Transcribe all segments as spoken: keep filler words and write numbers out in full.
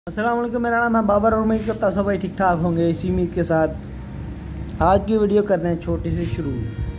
अस्सलाम वालेकुम, मेरा नाम है बाबर और उम्मीद करता हूँ सब भाई ठीक ठाक होंगे। इसी उम्मीद के साथ आज की वीडियो करते हैं छोटी सी शुरू।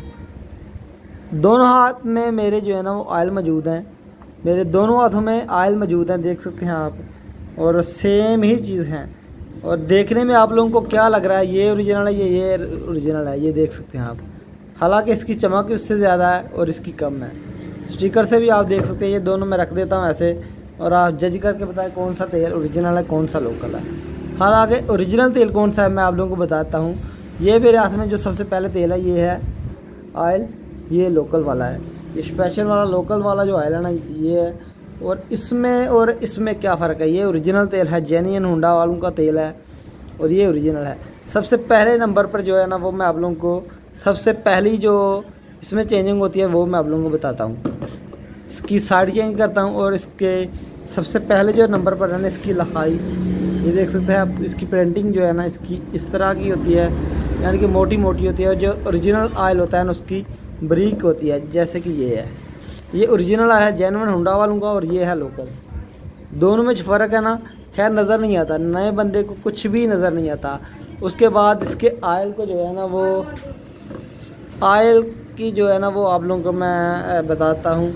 दोनों हाथ में मेरे जो है ना वो ऑयल मौजूद हैं। मेरे दोनों हाथों में ऑयल मौजूद हैं, देख सकते हैं आप, और सेम ही चीज़ हैं। और देखने में आप लोगों को क्या लग रहा है, ये ओरिजिनल है, ये ये ओरिजिनल है, ये देख सकते हैं आप। हालांकि इसकी चमक इससे ज़्यादा है और इसकी कम है। स्टिकर से भी आप देख सकते हैं। ये दोनों मैं रख देता हूँ ऐसे और आप जज करके बताएं कौन सा तेल ओरिजिनल है, कौन सा लोकल है। हालांकि ओरिजिनल तेल कौन सा है मैं आप लोगों को बताता हूँ। ये मेरे हाथ में जो सबसे पहले तेल है ये है ऑयल, ये लोकल वाला है। ये स्पेशल वाला लोकल वाला जो ऑयल है ना ये है। और इसमें और इसमें क्या फ़र्क है, ये ओरिजिनल तेल है, जेन्युइन होंडा वालों का तेल है और ये ओरिजिनल है। सबसे पहले नंबर पर जो है ना वो मैं आप लोगों को सबसे पहली जो इसमें चेंजिंग होती है वो मैं आप लोगों को बताता हूँ। इसकी साइड चेंज करता हूँ और इसके सबसे पहले जो नंबर पर है ना इसकी लखाई, ये देख सकते हैं आप। इसकी प्रिंटिंग जो है ना इसकी इस तरह की होती है, यानी कि मोटी मोटी होती है। और जो ओरिजिनल ऑयल होता है ना उसकी बारीक होती है, जैसे कि ये है। ये ओरिजिनल है जेन्युइन होंडा वालों का और ये है लोकल। दोनों में फ़र्क है ना, खैर नज़र नहीं आता, नए बंदे को कुछ भी नज़र नहीं आता। उसके बाद इसके ऑयल को जो है ना वो ऑयल की जो है ना वो आप लोगों को मैं बताता हूँ।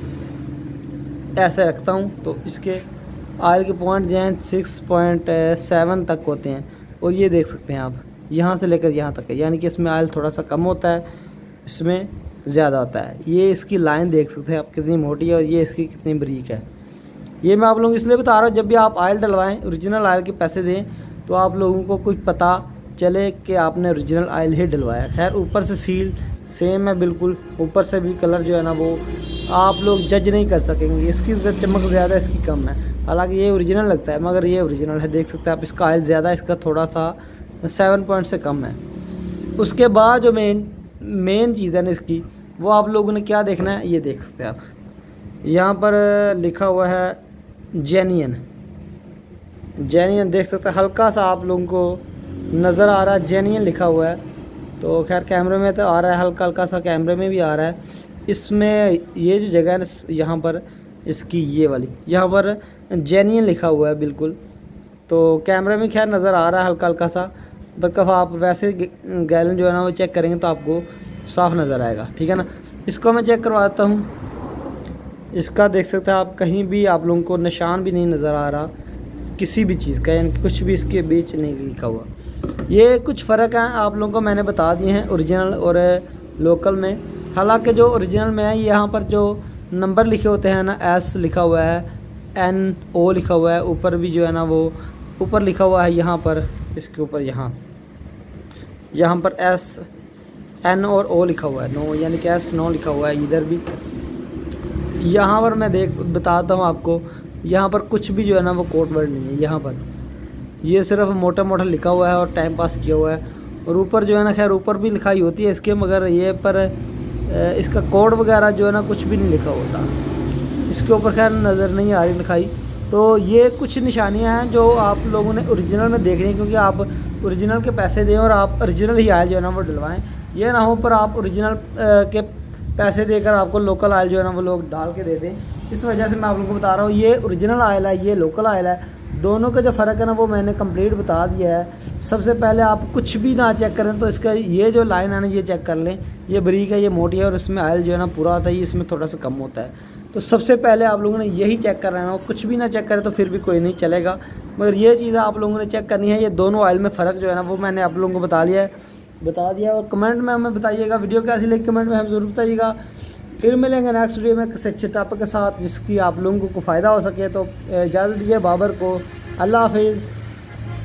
ऐसे रखता हूँ तो इसके ऑयल के पॉइंट जो हैं सिक्स पॉइंट सेवन तक होते हैं। और ये देख सकते हैं आप, यहाँ से लेकर यहाँ तक है, यानी कि इसमें ऑयल थोड़ा सा कम होता है, इसमें ज़्यादा होता है। ये इसकी लाइन देख सकते हैं आप कितनी मोटी है और ये इसकी कितनी बारीक है। ये मैं आप लोगों को इसलिए बता रहा हूँ, जब भी आप ऑयल डलवाएं ओरिजिनल ऑयल के पैसे दें तो आप लोगों को कुछ पता चले कि आपने ओरिजिनल ऑयल ही डलवाया। खैर ऊपर से सील सेम है बिल्कुल, ऊपर से भी कलर जो है ना वो आप लोग जज नहीं कर सकेंगे। इसकी चमक ज़्यादा है, इसकी कम है। हालांकि ये ओरिजिनल लगता है मगर ये ओरिजिनल है, देख सकते हैं आप। इसका ऑयल ज़्यादा है, इसका थोड़ा सा सेवन पॉइंट से कम है। उसके बाद जो मेन मेन चीज़ है ना इसकी, वो आप लोगों ने क्या देखना है, ये देख सकते हैं आप। यहाँ पर लिखा हुआ है जेन्युइन, जेन्युइन देख सकते हैं। हल्का सा आप लोगों को नज़र आ रहा है, जेन्युइन लिखा हुआ है। तो खैर कैमरे में तो आ रहा है, हल्का हल्का सा कैमरे में भी आ रहा है। इसमें ये जो जगह है ना यहाँ पर इसकी ये वाली, यहाँ पर जेन्युइन लिखा हुआ है बिल्कुल। तो कैमरे में खैर नज़र आ रहा है हल्का हल्का सा, बल्कि आप वैसे गैलन जो है ना वो चेक करेंगे तो आपको साफ नज़र आएगा, ठीक है ना। इसको मैं चेक करवाता हूँ। इसका देख सकते हैं आप, कहीं भी आप लोगों को निशान भी नहीं नज़र आ रहा किसी भी चीज़ का, यानी कुछ भी इसके बीच नहीं लिखा हुआ। ये कुछ फ़र्क है आप लोगों को मैंने बता दिए हैं ओरिजिनल और लोकल में। हालांकि जो ओरिजिनल में है यहाँ पर जो नंबर लिखे होते हैं ना, एस लिखा हुआ है, एन ओ लिखा हुआ है, ऊपर भी जो है ना वो ऊपर लिखा हुआ है यहाँ पर, इसके ऊपर यहाँ यहाँ पर एस एन और ओ लिखा हुआ है, नो यानी कि एस नो लिखा हुआ है इधर भी। यहाँ पर मैं देख बताता हूँ आपको, यहाँ पर कुछ भी जो है ना वो कोड वर्ड नहीं है। यहाँ पर ये सिर्फ मोटा मोटा लिखा हुआ है और टाइम पास किया हुआ है। और ऊपर जो है ना, खैर ऊपर भी लिखाई होती है इसके, मगर ये पर इसका कोड वगैरह जो है ना कुछ भी नहीं लिखा होता इसके ऊपर, खैर नज़र नहीं आ रही लिखाई। तो ये कुछ निशानियां हैं जो आप लोगों ने ओरिजिनल में देखनी है, क्योंकि आप ओरिजिनल के पैसे दें और आप ओरिजिनल ही ऑयल जो है ना वो डलवाएं। ये ना हो पर आप ओरिजिनल के पैसे देकर आपको लोकल ऑयल जो है ना वो लोग डाल के दे दें। इस वजह से मैं आप लोगों को बता रहा हूँ, ये ओरिजिनल ऑयल है, ये लोकल ऑयल है। दोनों का जो फ़र्क है ना वो मैंने कंप्लीट बता दिया है। सबसे पहले आप कुछ भी ना चेक करें तो इसका ये जो लाइन है ना ये चेक कर लें, ये बारीक है, ये मोटी है और इसमें ऑयल जो है ना पूरा आता है, इसमें थोड़ा सा कम होता है। तो सबसे पहले आप लोगों ने यही चेक कर रहे हैं। कुछ भी ना चेक करें तो फिर भी कोई नहीं चलेगा, मगर ये चीज़ आप लोगों ने चेक करनी है। ये दोनों ऑयल में फ़र्क जो है ना वो मैंने आप लोगों को बता दिया है बता दिया और कमेंट में हमें बताइएगा। वीडियो कैसी लगी कमेंट में हमें ज़रूर बताइएगा। फिर मिलेंगे नेक्स्ट वीडियो में किसी अच्छे टॉपिक के साथ जिसकी आप लोगों को फ़ायदा हो सके। तो इजाज़त दीजिए बाबर को, अल्लाह हाफिज़।